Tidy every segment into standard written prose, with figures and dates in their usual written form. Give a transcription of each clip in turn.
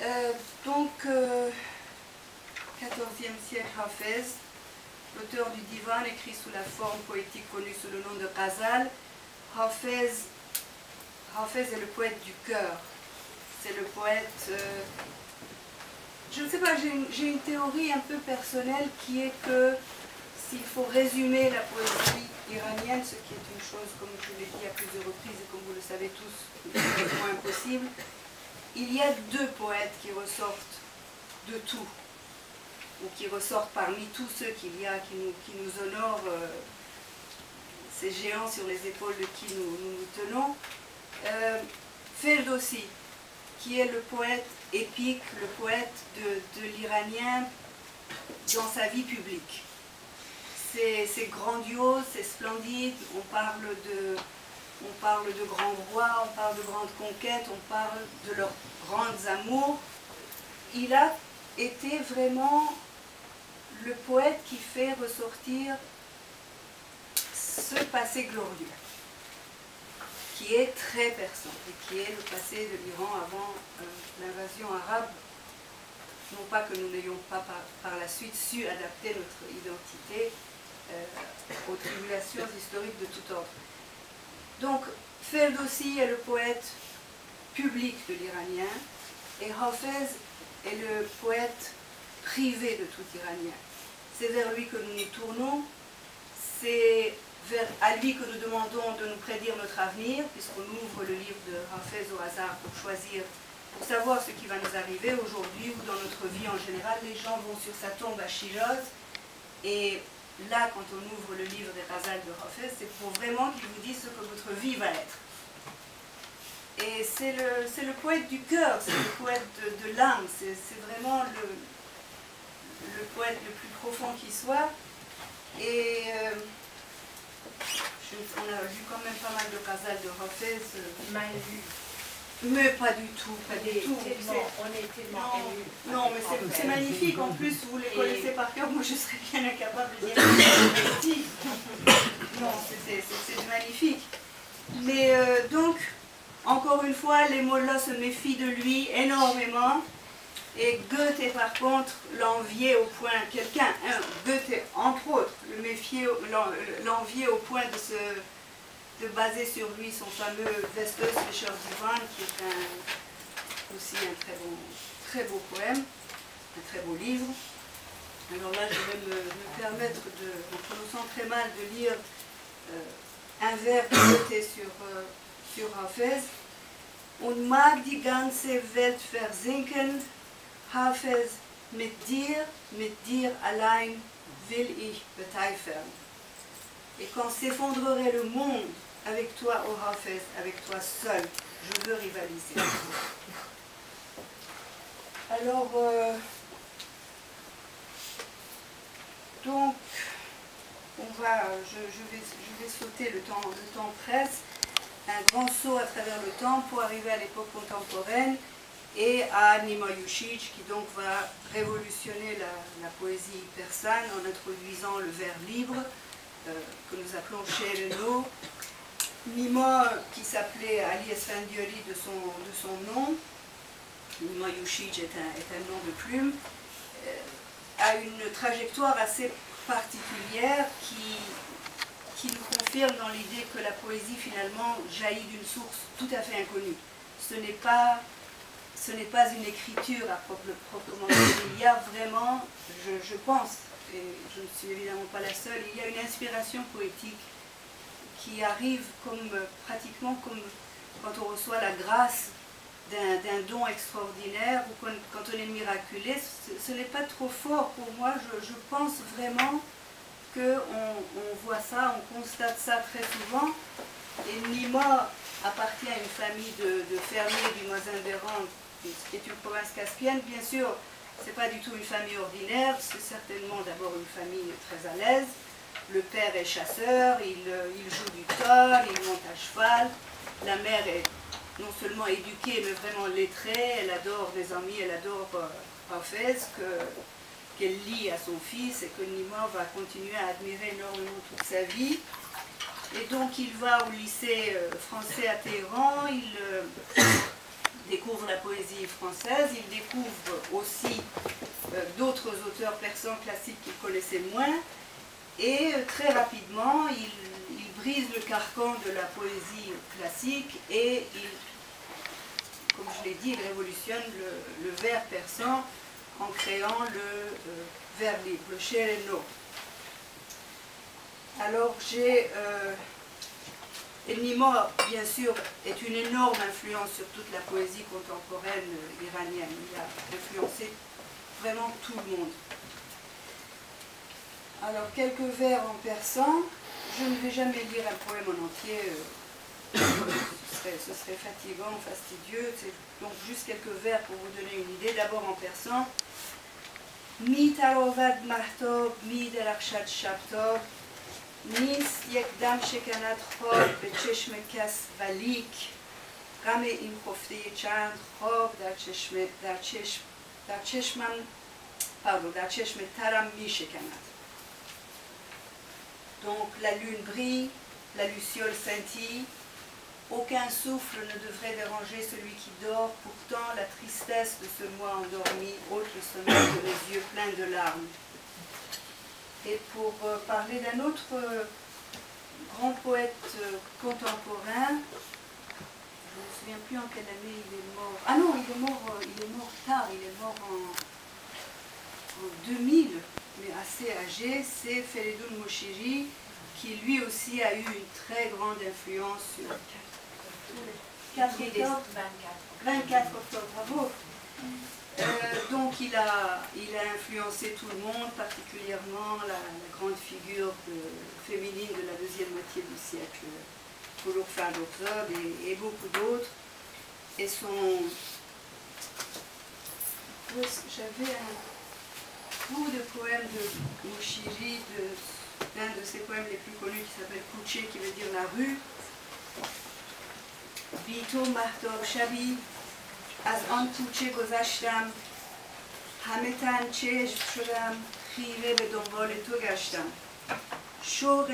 Donc, 14e siècle, Hafez, l'auteur du Divan, écrit sous la forme poétique connue sous le nom de Ghazal. Hafez est le poète du cœur. C'est le poète... je ne sais pas, j'ai une théorie un peu personnelle qui est que s'il faut résumer la poésie iranienne, ce qui est une chose, comme je l'ai dit à plusieurs reprises et comme vous le savez tous, complètement impossible, il y a deux poètes qui ressortent de tout, ou qui ressortent parmi tous ceux qu'il y a, qui nous honorent, ces géants sur les épaules de qui nous tenons. Ferdowsi, qui est le poète épique, le poète de l'Iranien dans sa vie publique. C'est grandiose, c'est splendide, on parle de grands rois, on parle de grandes conquêtes, on parle de leurs grands amours. Il a été vraiment le poète qui fait ressortir ce passé glorieux, qui est très persan, et qui est le passé de l'Iran avant l'invasion arabe. Non pas que nous n'ayons pas par la suite su adapter notre identité aux tribulations historiques de tout ordre. Donc, Ferdowsi est le poète public de l'Iranien, et Hafez est le poète privé de tout Iranien. C'est vers lui que nous nous tournons, c'est à lui que nous demandons de nous prédire notre avenir, puisqu'on ouvre le livre de Hafez au hasard pour choisir, pour savoir ce qui va nous arriver aujourd'hui ou dans notre vie en général. Les gens vont sur sa tombe à Shiraz, et là, quand on ouvre le livre des Ghazals de Hafez, c'est pour vraiment qu'il vous dise ce que votre vie va être. Et c'est le poète du cœur, c'est le poète de l'âme, c'est vraiment le poète le plus profond qui soit. Et on a lu quand même pas mal de Ghazals de Hafez. Mal lu. Mais pas du tout, pas du tout. On est tellement émus. Non, mais c'est magnifique. En plus, vous les connaissez par cœur. Moi, je serais bien incapable de dire ici. Non, c'est magnifique. Mais donc, encore une fois, les mollahs se méfient de lui énormément. Et Goethe, par contre, l'enviait au point, Goethe, entre autres, l'enviait au point de baser sur lui son fameux Vestes Fischer Divan, qui est aussi un très beau poème, un très beau livre. Alors là, je vais me permettre, en prononçant très mal, de lire un vers de Goethe sur Hafez. Und mag die ganze Welt versinken, Hafez, mit dir allein will ich beteifern. Et quand s'effondrerait le monde avec toi, ô Hafez, avec toi seul, je veux rivaliser. Alors, donc, je vais sauter le temps presse, un grand saut à travers le temps pour arriver à l'époque contemporaine et à Nima Yushich, qui donc va révolutionner la poésie persane en introduisant le vers libre, que nous appelons She'er-no. Nima, qui s'appelait Ali Esfandiari de son nom, Nima Yushich est un nom de plume, a une trajectoire assez particulière qui nous confirme dans l'idée que la poésie finalement jaillit d'une source tout à fait inconnue. Ce n'est pas une écriture à proprement dire. Il y a vraiment, je pense, et je ne suis évidemment pas la seule, il y a une inspiration poétique qui arrive pratiquement comme quand on reçoit la grâce d'un don extraordinaire ou quand on est miraculé. Ce n'est pas trop fort pour moi. Je pense vraiment qu'on voit ça, on constate ça très souvent. Et Nima appartient à une famille de fermiers du Mazanderan, qui est une province caspienne. Bien sûr, ce n'est pas du tout une famille ordinaire, c'est certainement d'abord une famille très à l'aise. Le père est chasseur, il joue du tor, il monte à cheval. La mère est non seulement éduquée, mais vraiment lettrée. Elle adore des amis, elle adore Hafez, qu'elle lie à son fils et que Nima va continuer à admirer énormément toute sa vie. Et donc il va au lycée français à Téhéran, découvre la poésie française, il découvre aussi d'autres auteurs persans classiques qu'il connaissait moins, et très rapidement, il brise le carcan de la poésie classique et comme je l'ai dit, il révolutionne le vers persan en créant le vers libre, le sher-e-no. Alors El Nimor, bien sûr, est une énorme influence sur toute la poésie contemporaine iranienne. Il a influencé vraiment tout le monde. Alors, quelques vers en persan. Je ne vais jamais lire un poème en entier, ce serait fatigant, fastidieux. Donc, juste quelques vers pour vous donner une idée. D'abord en persan. Mi tarovad mahtab, mi derachad shabtab, نیست یک دم شکند خواب به چشم کس ولیک غم این خفته چند خواب در چشم ترم می شکند. Donc la lune brille, la luciole scintille, aucun souffle ne devrait déranger celui qui dort, pourtant la tristesse de ce moi endormi ôte le sommeil de mes yeux pleins de larmes. Et pour parler d'un autre grand poète contemporain, je ne me souviens plus en quelle année il est mort. Ah non, il est mort tard, il est mort en 2000, mais assez âgé, c'est Feridun Moshiri, qui lui aussi a eu une très grande influence sur 24 octobre, bravo. Donc il a influencé tout le monde, particulièrement la grande figure féminine de la deuxième moitié du siècle, Koulouk Farrokhzad et beaucoup d'autres. Et j'avais un bout de poème de Moshiri, l'un de ses poèmes les plus connus qui s'appelle Kouché, qui veut dire la rue. Bito Mahtab Shabi. از آن کوچه گذشتم همه تن چشم شدم خیره به دنبال تو گشتم شوق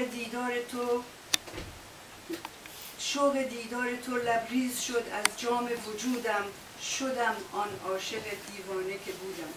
دیدار تو لبریز شد از جام وجودم شدم آن عاشق دیوانه که بودم.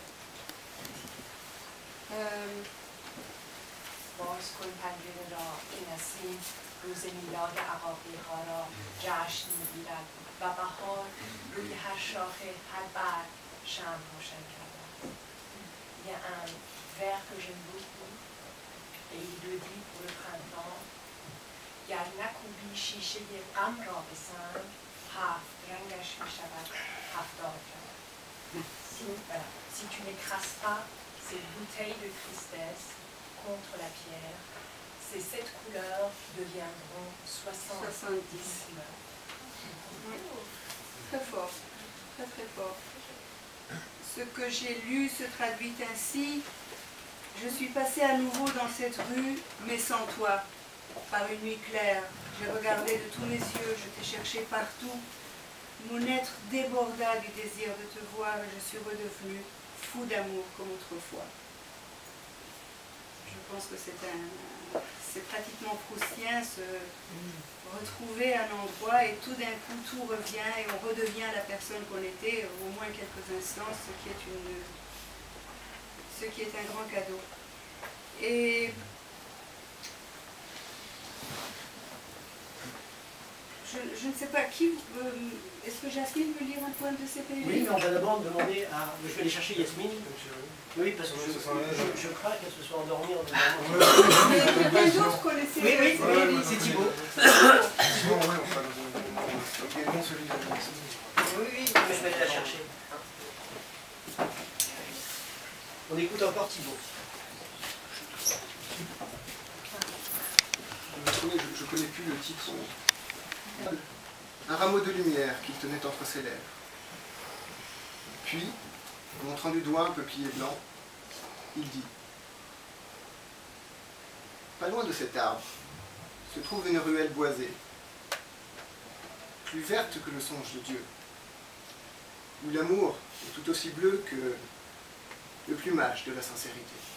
باز کن پنجره را که نسیم روز میلاد عقاقی‌ها را جشن می‌گیرد و بهار روی هر شاخه هر برگ شمع روشن کردن. Il y a un vers que j'aime beaucoup et il le dit pour le printemps. گر نکوبی شیشه غم را به سنگ هفت رنگش می‌شود هفتاد رنگ. Si tu n'écrases pas ces bouteilles de tristesse contre la pierre, ces 7 couleurs deviendront 70 couleurs. Très fort, très très fort. Ce que j'ai lu se traduit ainsi. Je suis passée à nouveau dans cette rue, mais sans toi, par une nuit claire. J'ai regardé de tous mes yeux, je t'ai cherché partout. Mon être déborda du désir de te voir et je suis redevenue fou d'amour comme autrefois. Je pense que c'est pratiquement proustien, se retrouver un endroit et tout d'un coup tout revient et on redevient la personne qu'on était au moins quelques instants, ce qui est un grand cadeau. Et je ne sais pas qui. Est-ce que Jasmine veut lire un poème de CPJ? Oui, mais on va d'abord demander à. Je vais aller chercher Yasmine. Oui, parce que je crains qu'elle se soit endormie en dormant. Mais quelqu'un d'autre connaissait? Oui, c'est Thibaut. Sinon, oui, on fera également celui de Yasmine. Oui, mais je vais aller la chercher. On écoute encore Thibaut. Je connais plus le titre. Un rameau de lumière qu'il tenait entre ses lèvres. Puis, montrant du doigt un peuplier blanc, il dit: pas loin de cet arbre se trouve une ruelle boisée, plus verte que le songe de Dieu, où l'amour est tout aussi bleu que le plumage de la sincérité.